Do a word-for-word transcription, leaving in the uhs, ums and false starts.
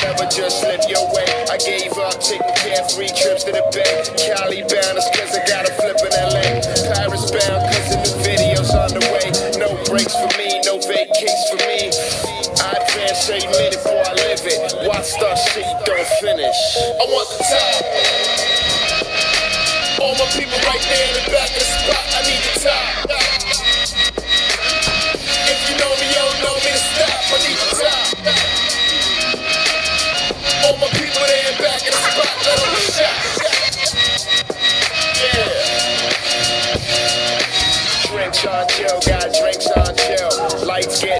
never just slip your way. I gave up, taking care of three trips to the bay. Cali bound, it's cause I got a flip in L A. Paris bound, cause the new video's on the way. No breaks for me, no vacates for me. I advance a minute before I live it. Watch the shit don't finish. I want the top. All my people right there in the back of the spot, I need the top. If you know me, you don't know me to stop, I need the top. All my people there in the back of the spot, let them shot. Yeah. Drench on Joe,